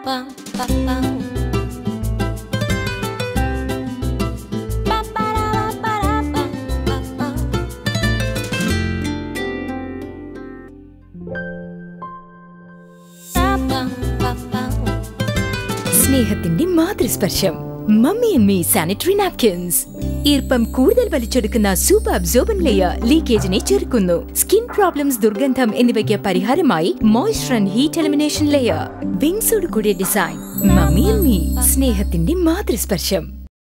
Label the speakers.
Speaker 1: സ്നേഹത്തിന്റെ മാതൃസ്പർശം mummy and me sanitary napkins. ഈർപ്പം കൂടുതൽ വലിച്ചെടുക്കുന്ന സൂപ്പർ അബ്സോർബന്റ് ലെയർ ലീക്കേജിനെ ചെറുക്കുന്നു. സ്കിൻ പ്രോബ്ലംസ്, ദുർഗന്ധം എന്നിവയ്ക്ക് പരിഹാരമായി moisture and heat elimination layer. വിങ്സോട് കൂടിയ ഡിസൈൻ. മമ്മി ആൻഡ് മീ, സ്നേഹത്തിന്റെ മാതൃസ്പർശം.